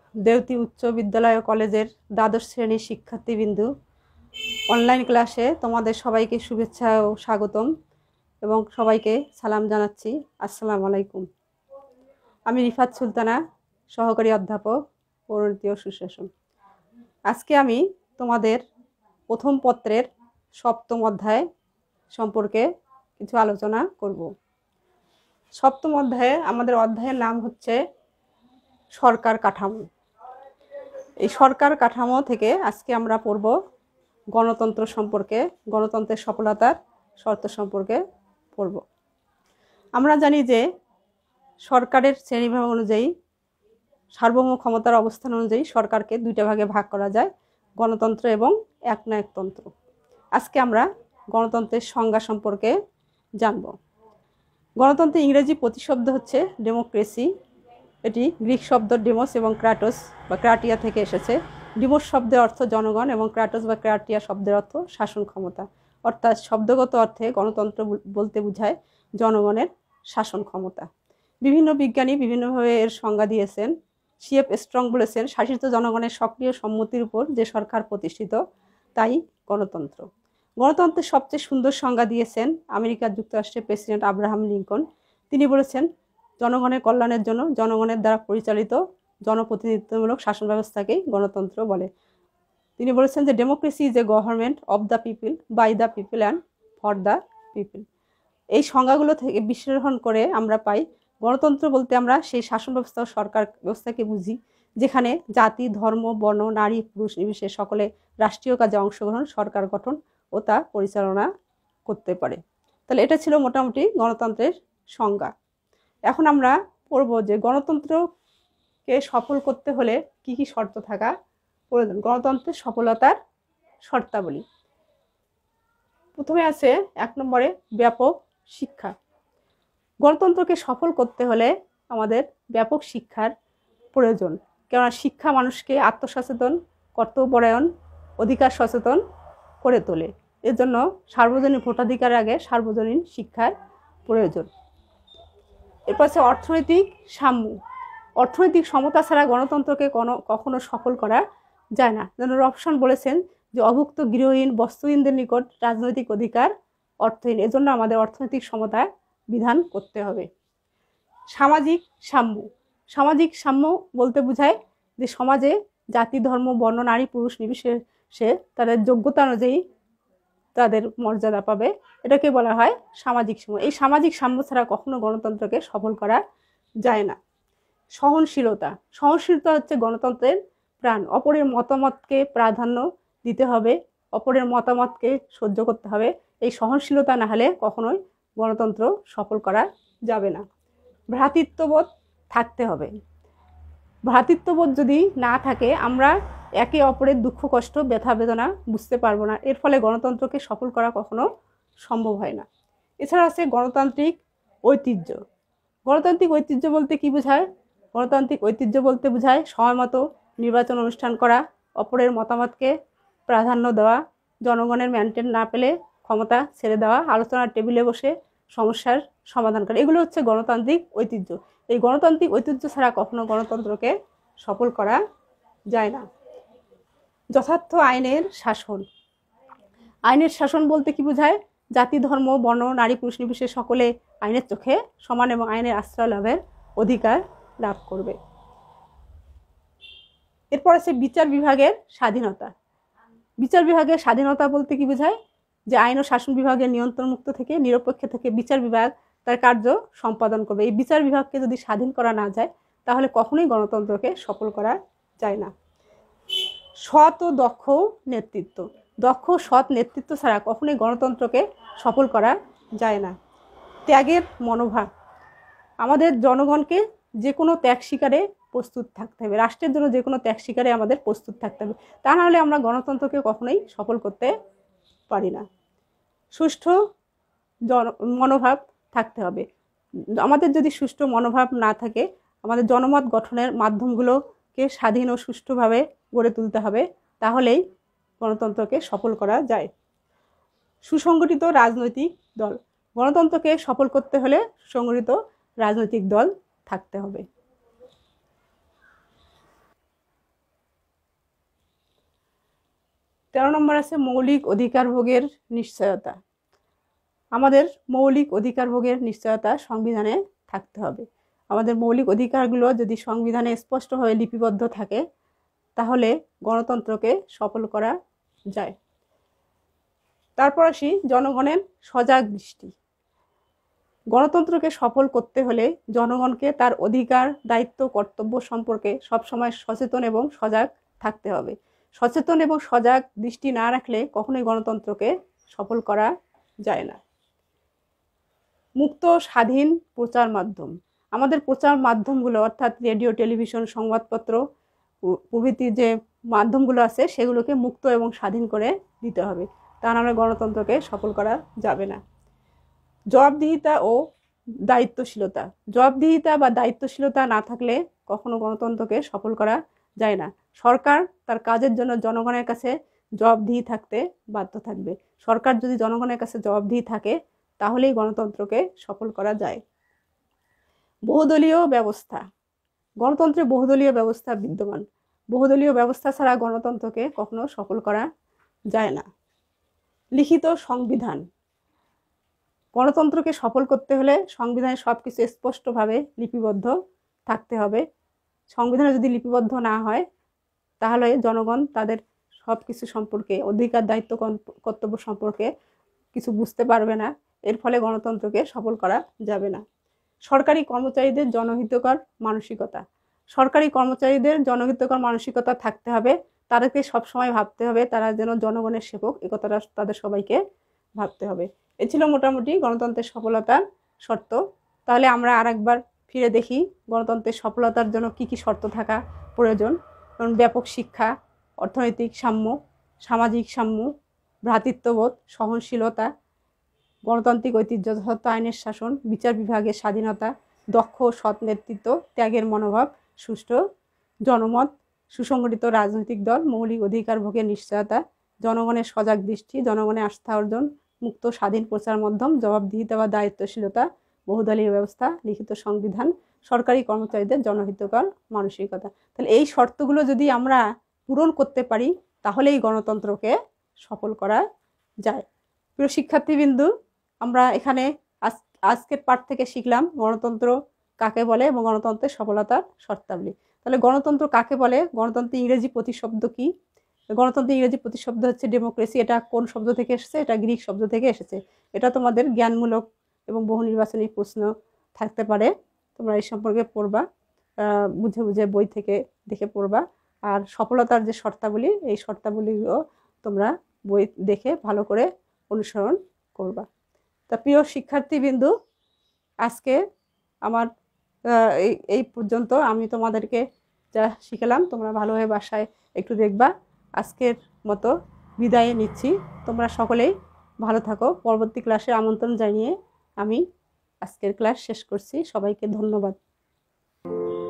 দেউতি উচ্চ বিদ্যালয় ও কলেজের দ্বাদশ শ্রেণীর শিক্ষার্থীবৃন্দু, অনলাইন ক্লাসে তোমাদের সবাইকে শুভেচ্ছা ও স্বাগতম এবং সবাইকে সালাম জানাচ্ছি। আসসালামু আলাইকুম। আমি রিফাত সুলতানা, সহকারী অধ্যাপক, পরিণতি ও সুশাসন। আজকে আমি তোমাদের প্রথম পত্রের সপ্তম অধ্যায় সম্পর্কে কিছু আলোচনা করব। সপ্তম অধ্যায়ে আমাদের অধ্যায়ের নাম হচ্ছে সরকার কাঠামো। এই সরকার কাঠামো থেকে আজকে আমরা পড়ব গণতন্ত্র সম্পর্কে, গণতন্ত্রের সফলতার শর্ত সম্পর্কে পড়ব। আমরা জানি যে সরকারের শ্রেণীবিভাগ অনুযায়ী সার্বভৌম ক্ষমতার অবস্থান অনুযায়ী সরকারকে দুইটা ভাগে ভাগ করা যায়, গণতন্ত্র এবং একনায়কতন্ত্র। আজকে আমরা গণতন্ত্রের সংজ্ঞা সম্পর্কে জানব। গণতন্ত্রের ইংরেজি প্রতিশব্দ হচ্ছে ডেমোক্রেসি। এটি গ্রিক শব্দ ডেমোস এবং ক্রাটোস বা ক্রাটিয়া থেকে এসেছে। ডিমোস শব্দের অর্থ জনগণ এবং ক্রাটোস বা ক্রাটিয়া শব্দের অর্থ শাসন ক্ষমতা। অর্থাৎ শব্দগত অর্থে গণতন্ত্র বলতে বোঝায় জনগণের শাসন ক্ষমতা। বিভিন্ন বিজ্ঞানী বিভিন্নভাবে এর সংজ্ঞা দিয়েছেন। সিএফ স্ট্রং বলেছেন, শাসিত জনগণের সক্রিয় সম্মতির উপর যে সরকার প্রতিষ্ঠিত তাই গণতন্ত্র। গণতন্ত্রের সবচেয়ে সুন্দর সংজ্ঞা দিয়েছেন আমেরিকা যুক্তরাষ্ট্রের প্রেসিডেন্ট আব্রাহাম লিঙ্কন। তিনি বলেছেন, জনগণের কল্যাণের জন্য জনগণের দ্বারা পরিচালিত জনপ্রতিনিধিত্বমূলক শাসন ব্যবস্থাকেই গণতন্ত্র বলে। তিনি বলেছেন যে democracy is a government of the people, by the people and for the people. এই সংজ্ঞাগুলো থেকে বিশ্লেষণ করে আমরা পাই গণতন্ত্র বলতে আমরা সেই শাসন ব্যবস্থা ও সরকার ব্যবস্থাকে বুঝি যেখানে জাতি, ধর্ম, বর্ণ, নারী, পুরুষ নির্বিশেষে সকলে রাষ্ট্রীয় কাজে অংশগ্রহণ, সরকার গঠন ও তা পরিচালনা করতে পারে। তাহলে এটা ছিল মোটামুটি গণতন্ত্রের সংজ্ঞা। এখন আমরা পড়ব যে গণতন্ত্রকে সফল করতে হলে কি কি শর্ত থাকা প্রয়োজন, গণতন্ত্রের সফলতার শর্তাবলী। প্রথমে আছে 1 নম্বরে ব্যাপক শিক্ষা। গণতন্ত্রকে সফল করতে হলে আমাদের ব্যাপক শিক্ষার প্রয়োজন, কেননা শিক্ষা মানুষকে আত্মসচেতন, কর্তব্যপরায়ণ, অধিকার সচেতন করে তোলে। এর জন্য সার্বজনীন ভোটাধিকারের আগে সার্বজনীন শিক্ষার প্রয়োজন। এরপর আছে অর্থনৈতিক সাম্য। অর্থনৈতিক সমতা ছাড়া গণতন্ত্রকে কখনো সফল করা যায় না। যেন রবসন বলেছেন যে অভুক্ত, গৃহহীন, বস্ত্রহীনদের নিকট রাজনৈতিক অধিকার অর্থহীন। এজন্য আমাদের অর্থনৈতিক সমতা বিধান করতে হবে। সামাজিক সাম্য। সামাজিক সাম্য বলতে বোঝায় যে সমাজে জাতি, ধর্ম, বর্ণ, নারী, পুরুষ নির্বিশেষে তাদের যোগ্যতা অনুযায়ী তাদের মর্যাদা পাবে, এটাকে বলা হয় সামাজিক সাম্য। এই সামাজিক সাম্য ছাড়া কখনো গণতন্ত্রকে সফল করা যায় না। সহনশীলতা। সহনশীলতা হচ্ছে গণতন্ত্রের প্রাণ। অপরের মতামতকে প্রাধান্য দিতে হবে, অপরের মতামতকে সহ্য করতে হবে। এই সহনশীলতা না হলে কখনোই গণতন্ত্র সফল করা যাবে না। ভ্রাতৃত্ববোধ থাকতে হবে। ভ্রাতৃত্ববোধ যদি না থাকে আমরা একে অপরের দুঃখ, কষ্ট, ব্যথা বেদনা বুঝতে পারবো না। এর ফলে গণতন্ত্রকে সফল করা কখনো সম্ভব হয় না। এছাড়া আছে গণতান্ত্রিক ঐতিহ্য। গণতান্ত্রিক ঐতিহ্য বলতে কি বোঝায়? গণতান্ত্রিক ঐতিহ্য বলতে বোঝায় সময়মতো নির্বাচন অনুষ্ঠান করা, অপরের মতামতকে প্রাধান্য দেওয়া, জনগণের ম্যান্ডেট না পেলে ক্ষমতা ছেড়ে দেওয়া, আলোচনার টেবিলে বসে সমস্যার সমাধান করা। এগুলো হচ্ছে গণতান্ত্রিক ঐতিহ্য। এই গণতান্ত্রিক ঐতিহ্য ছাড়া কখনো গণতন্ত্রকে সফল করা যায় না। যথার্থ আইনের শাসন। আইনের শাসন বলতে কি বোঝায়? জাতি, ধর্ম, বর্ণ, নারী, পুরুষ নির্বিশেষে সকলে আইনের চোখে সমান এবং আইনের আশ্রয় লাভের অধিকার লাভ করবে। এরপর আছে বিচার বিভাগের স্বাধীনতা। বিচার বিভাগের স্বাধীনতা বলতে কি বোঝায়? যে আইন ও শাসন বিভাগের নিয়ন্ত্রণমুক্ত থেকে নিরপেক্ষ থেকে বিচার বিভাগ তার কার্য সম্পাদন করবে। এই বিচার বিভাগকে যদি স্বাধীন করা না যায় তাহলে কখনোই গণতন্ত্রকে সফল করা যায় না। সৎ ও দক্ষ নেতৃত্ব। দক্ষ সৎ নেতৃত্ব ছাড়া কখনোই গণতন্ত্রকে সফল করা যায় না। ত্যাগের মনোভাব। আমাদের জনগণকে যে কোনো ত্যাগ স্বীকারে প্রস্তুত থাকতে হবে। রাষ্ট্রের জন্য যে কোনো ত্যাগ স্বীকারে আমাদের প্রস্তুত থাকতে হবে, তা না হলে আমরা গণতন্ত্রকে কখনোই সফল করতে পারি না। সুষ্ঠু মনোভাব থাকতে হবে। আমাদের যদি সুষ্ঠু মনোভাব না থাকে, আমাদের জনমত গঠনের মাধ্যমগুলোকে স্বাধীন ও সুষ্ঠুভাবে গড়ে তুলতে হবে, তাহলেই গণতন্ত্রকে সফল করা যায়। সুসংগঠিত রাজনৈতিক দল। গণতন্ত্রকে সফল করতে হলে সুসংগঠিত রাজনৈতিক দল থাকতে হবে। 13 নম্বর আছে মৌলিক অধিকার ভোগের নিশ্চয়তা। আমাদের মৌলিক অধিকার ভোগের নিশ্চয়তা সংবিধানে থাকতে হবে। আমাদের মৌলিক অধিকারগুলো যদি সংবিধানে স্পষ্টভাবে লিপিবদ্ধ থাকে তাহলে গণতন্ত্রকে সফল করা যায়। তারপর আসি জনগণের সজাগ দৃষ্টি। গণতন্ত্রকে সফল করতে হলে জনগণকে তার অধিকার, দায়িত্ব, কর্তব্য সম্পর্কে সবসময় সচেতন এবং সজাগ থাকতে হবে। সচেতন এবং সজাগ দৃষ্টি না রাখলে কখনোই গণতন্ত্রকে সফল করা যায় না। মুক্ত স্বাধীন প্রচার মাধ্যম। আমাদের প্রচার মাধ্যমগুলো অর্থাৎ রেডিও, টেলিভিশন, সংবাদপত্র প্রভৃতি যে মাধ্যমগুলো আছে সেগুলোকে মুক্ত এবং স্বাধীন করে দিতে হবে, তা নাহলে গণতন্ত্রকে সফল করা যাবে না। জবাবদিহিতা ও দায়িত্বশীলতা। জবাবদিহিতা বা দায়িত্বশীলতা না থাকলে কখনো গণতন্ত্রকে সফল করা যায় না। সরকার তার কাজের জন্য জনগণের কাছে জবাবদিহি থাকতে বাধ্য থাকবে। সরকার যদি জনগণের কাছে জবাবদিহি থাকে তাহলেই গণতন্ত্রকে সফল করা যায়। বহুদলীয় ব্যবস্থা। গণতন্ত্রে বহুদলীয় ব্যবস্থা বিদ্যমান। বহুদলীয় ব্যবস্থা ছাড়া গণতন্ত্রকে কখনো সফল করা যায় না। লিখিত সংবিধান। গণতন্ত্রকে সফল করতে হলে সংবিধানে সবকিছু স্পষ্টভাবে লিপিবদ্ধ থাকতে হবে। সংবিধানে যদি লিপিবদ্ধ না হয় তাহলে জনগণ তাদের সবকিছু সম্পর্কে, অধিকার, দায়িত্ব, কর্তব্য সম্পর্কে কিছু বুঝতে পারবে না। এর ফলে গণতন্ত্রকে সফল করা যাবে না। সরকারি কর্মচারীদের জনহিতকর মানসিকতা। সরকারি কর্মচারীদের জনহিতকর মানসিকতা থাকতে হবে। তাদেরকে সবসময় ভাবতে হবে তারা যেন জনগণের সেবক, এ কথাটা তাদের সবাইকে ভাবতে হবে। এ ছিল মোটামুটি গণতন্ত্রের সফলতার শর্ত। তাহলে আমরা আরেকবার ফিরে দেখি গণতন্ত্রের সফলতার জন্য কি কি শর্ত থাকা প্রয়োজন। যেমন ব্যাপক শিক্ষা, অর্থনৈতিক সাম্য, সামাজিক সাম্য, ভ্রাতৃত্ববোধ, সহনশীলতা, গণতান্ত্রিক ঐতিহ্য, যথাযথ আইনের শাসন, বিচার বিভাগের স্বাধীনতা, দক্ষ ও সৎ নেতৃত্ব, ত্যাগের মনোভাব, সুষ্ঠু জনমত, সুসংগঠিত রাজনৈতিক দল, মৌলিক অধিকার ভোগের নিশ্চয়তা, জনগণের সজাগ দৃষ্টি, জনগণের আস্থা অর্জন, মুক্ত স্বাধীন প্রচার মাধ্যম, জবাবদিহিতা বা দায়িত্বশীলতা, বহুদলীয় ব্যবস্থা, লিখিত সংবিধান, সরকারি কর্মচারীদের জনহিতকর মানসিকতা। তাহলে এই শর্তগুলো যদি আমরা পূরণ করতে পারি তাহলেই গণতন্ত্রকে সফল করা যায়। প্রিয় শিক্ষার্থীবৃন্দু, আমরা এখানে আজকের পাঠ থেকে শিখলাম গণতন্ত্র কাকে বলে এবং গণতন্ত্রের সফলতার শর্তাবলী। তাহলে গণতন্ত্র কাকে বলে? গণতন্ত্রের ইংরেজি প্রতিশব্দ কি? গণতন্ত্রের ইংরেজি প্রতিশব্দ হচ্ছে ডেমোক্রেসি। এটা কোন শব্দ থেকে এসেছে? এটা গ্রিক শব্দ থেকে এসেছে। এটা তোমাদের জ্ঞানমূলক এবং বহু নির্বাচনী প্রশ্ন থাকতে পারে, তোমরা এই সম্পর্কে পড়বা, বুঝে বুঝে বই থেকে দেখে পড়বা। আর সফলতার যে শর্তাবলী, এই শর্তাবলীগুলো তোমরা বই দেখে ভালো করে অনুসরণ করবা। তা প্রিয় শিক্ষার্থীবৃন্দু, আজকে আমার এই পর্যন্ত আমি তোমাদেরকে যা শিখালাম তোমরা ভালোভাবে বাসায় একটু দেখবা। আজকের মতো বিদায় নিচ্ছি। তোমরা সকলেই ভালো থাকো। পরবর্তী ক্লাসে আমন্ত্রণ জানিয়ে আমি আজকের ক্লাস শেষ করছি। সবাইকে ধন্যবাদ।